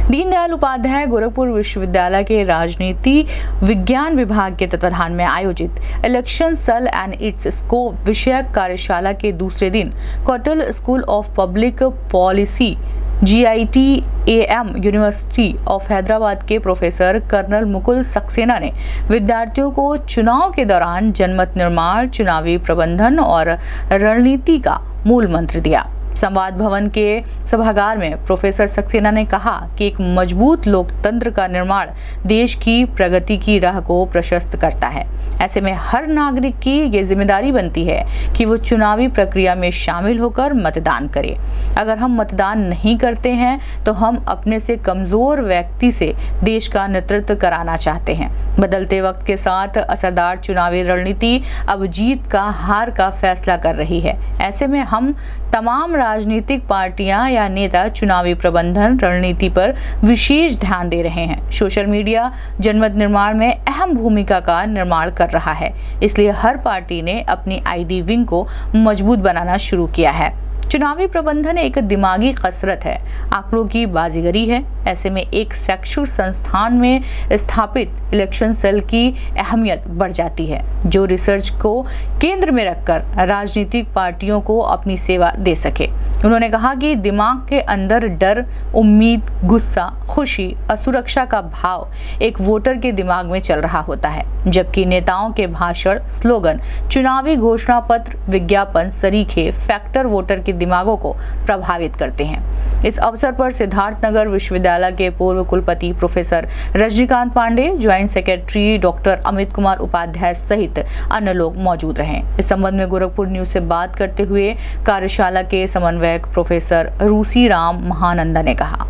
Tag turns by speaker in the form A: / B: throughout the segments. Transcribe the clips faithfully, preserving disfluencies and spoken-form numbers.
A: दीनदयाल उपाध्याय गोरखपुर विश्वविद्यालय के राजनीति विज्ञान विभाग के तत्वाधान में आयोजित election cell and its scope विषयक कार्यशाला के दूसरे दिन Kautilya school of public policy G I T A M university of Hyderabad के प्रोफेसर कर्नल मुकुल सक्सेना ने विद्यार्थियों को चुनाव के दौरान जनमत निर्माण, चुनावी प्रबंधन और रणनीति का मूल मंत्र दिया। संवाद भवन के सभागार में प्रोफेसर सक्सेना ने कहा कि एक मजबूत लोकतंत्र का निर्माण देश की प्रगति की राह को प्रशस्त करता है। ऐसे में हर नागरिक की ये जिम्मेदारी बनती है कि वो चुनावी प्रक्रिया में शामिल होकर मतदान करे। अगर हम मतदान नहीं करते हैं तो हम अपने से कमजोर व्यक्ति से देश का नेतृत्व कराना चाहते हैं। बदलते वक्त के साथ असरदार चुनावी रणनीति अब जीत का हार का फैसला कर रही है। ऐसे में हम तमाम राजनीतिक पार्टियां या नेता चुनावी प्रबंधन रणनीति पर विशेष ध्यान दे रहे हैं। सोशल मीडिया जनमत निर्माण में अहम भूमिका का निर्माण कर रहा है, इसलिए हर पार्टी ने अपनी आई डी विंग को मजबूत बनाना शुरू किया है। चुनावी प्रबंधन एक दिमागी कसरत है, आंकड़ों की बाजीगरी है। ऐसे में एक शैक्षिक संस्थान में स्थापित इलेक्शन सेल की अहमियत बढ़ जाती है, जो रिसर्च को केंद्र में रखकर राजनीतिक पार्टियों को अपनी सेवा दे सके। उन्होंने कहा कि दिमाग के अंदर डर, उम्मीद, गुस्सा, खुशी, असुरक्षा का भाव एक वोटर के दिमाग में चल रहा होता है, जबकि नेताओं के भाषण, स्लोगन, चुनावी घोषणा पत्र, विज्ञापन, सरीखे फैक्टर वोटर के दिमागों को प्रभावित करते हैं। इस अवसर पर सिद्धार्थनगर विश्वविद्यालय के पूर्व कुलपति professor Rajnikant Pandey, joint secretary doctor Amit Kumar Upadhyay सहित अन्य लोग मौजूद रहे। इस संबंध में गोरखपुर न्यूज से बात करते हुए कार्यशाला के समन्वयक प्रोफेसर रूसी राम महानंदा ने कहा,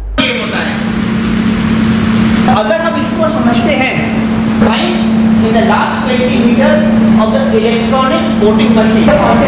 B: अगर हम इसको समझते हैं in the last twenty meters of the electronic voting machine,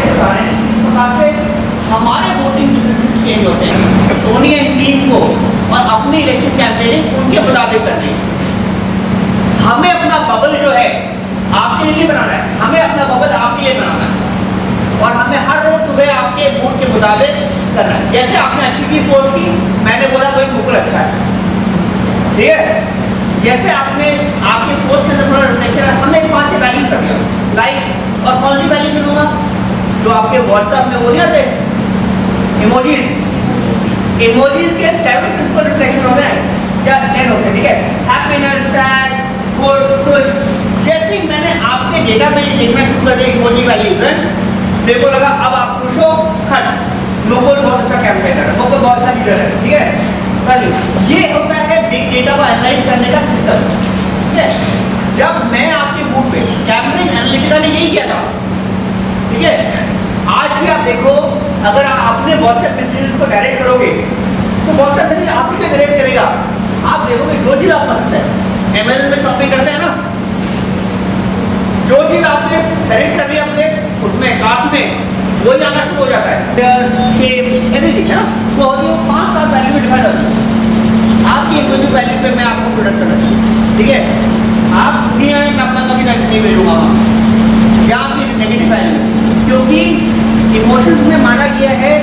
B: हमारे वोटिंग प्रेफरेंसेस चेंज होते हैं। सोनी एंड टीम को और अपनी इलेक्शन कैंपेनिंग उनके मुताबिक करनी है। हमें अपना बबल जो है आपके लिए बनाना है, हमें अपना बबल आपके लिए बनाना है और हमें हर रोज सुबह आपके वोट के मुताबिक करना है। जैसे आपने अच्छी चीज पोस्ट की, मैंने बोला भाई मुकुल अच्छा है, ठीक है। जैसे आपने आपके पोस्ट के अंदर थोड़ा रिफ्लेक्शन है, हमने पांच छह वैल्यूज कर दिया लाइक, और कौन सी वैल्यू चुनूंगा जो आपके व्हाट्सएप में वो नहीं आते इमोजीज, इमोजीज के सेवन प्रिंसिपल रिफ्लेक्शन होते हैं या टेन होते हैं, ठीक है। हैप्पीनेस, सैड, गुड, खुश। जैसे ही मैंने आपके डेटा में ये देखना शुरू कर दिया इमोजी वैल्यूज है, मेरे को लगा अब आप खुश हो, खट मुकुल बहुत अच्छा कैंपेनर है, मुकुल बहुत अच्छा लीडर है, ठीक है। ये होता है बिग डेटा को एनालाइज करने का सिस्टम, ठीक है। जब मैं आपके मूड पे कैम्ब्रिज एनालिटिका ने यही किया था, ठीक है। आज भी आप देखो, अगर आप अपने व्हाट्सएप मैसेजेस को डायरेक्ट करोगे तो व्हाट्सएप मैसेज आपको क्या डायरेक्ट करेगा, आप देखोगे जो चीज आप पसंद है, अमेज़न में शॉपिंग करते हैं ना, जो चीज आपने सेलेक्ट कर लिया अपने उसमें कार्ट में, वो ही आना शुरू हो जाता है। शेप एवरीथिंग है ना, वो होती है पांच सात वैल्यू में डिफाइन होती है। आपकी इमोजी वैल्यू पे मैं आपको प्रोडक्ट करना चाहिए, ठीक है। आप दुनिया में अपना कभी नहीं भेजूंगा वहाँ, या आपकी नेगेटिव वैल्यू, क्योंकि इमोशंस में माना गया है,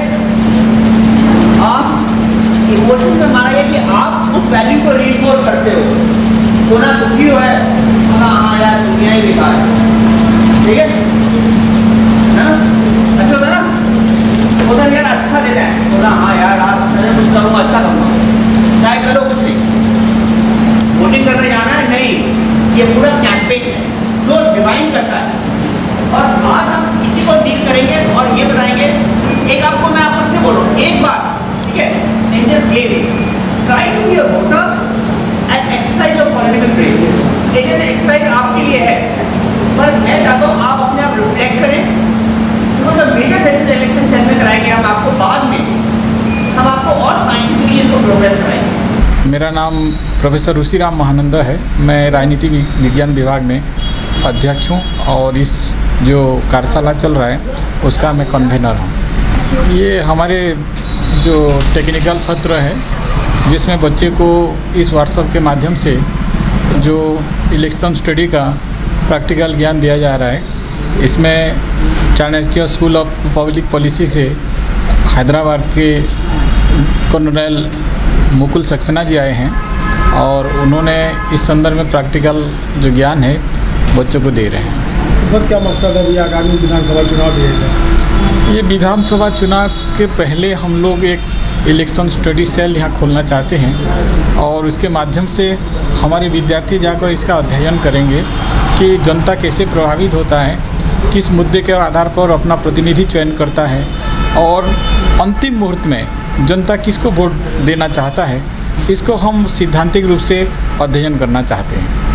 B: आप इमोशंस में माना गया कि आप उस वैल्यू को रीइंफोर्स करते हो। थोड़ा दुखी हो है, हाँ यार दुनिया ही बेकार है, ठीक है ना, अच्छा होता ना, होता यार अच्छा देना है, बोला हाँ यार आप मैं कुछ करूँगा, अच्छा करूँगा, चाहे करो कुछ नहीं, वोटिंग करने जाना है नहीं, ये पूरा कैंपेन है जो डिवाइन करता है। और आज हम इसी को डील करेंगे और ये बताएंगे, एक आपको मैं आपस से बोलूँ एक बार, ठीक है, in this game try to be a voter and exercise of political brain. एक एक्सरसाइज आपके लिए है, पर मैं चाहता हूँ आप अपने आप रिफ्लेक्ट करें। तो जब मेजर सेशन इलेक्शन सेल में कराएंगे हम आपको, बाद में हम आपको और साइंटिफिकली इसको प्रोग्रेस कराएंगे।
C: मेरा नाम प्रोफेसर रूसी राम महानंदा है, मैं राजनीति विज्ञान विभाग में अध्यक्ष हूँ और इस जो कार्यशाला चल रहा है उसका मैं कन्वेनर हूँ। ये हमारे जो टेक्निकल सत्र है जिसमें बच्चे को इस व्हाट्सएप के माध्यम से जो इलेक्शन स्टडी का प्रैक्टिकल ज्ञान दिया जा रहा है। इसमें Chanakya school of public policy से हैदराबाद के कर्नल मुकुल सक्सेना जी आए हैं और उन्होंने इस संदर्भ में प्रैक्टिकल जो ज्ञान है बच्चों को दे रहे हैं।
D: तो सर क्या मकसद है अभी आगामी विधानसभा चुनाव भी है?
C: ये विधानसभा चुनाव के पहले हम लोग एक इलेक्शन स्टडी सेल यहाँ खोलना चाहते हैं और उसके माध्यम से हमारे विद्यार्थी जाकर इसका अध्ययन करेंगे कि जनता कैसे प्रभावित होता है, किस मुद्दे के आधार पर अपना प्रतिनिधि चयन करता है और अंतिम मुहूर्त में जनता किसको वोट देना चाहता है, इसको हम सैद्धांतिक रूप से अध्ययन करना चाहते हैं।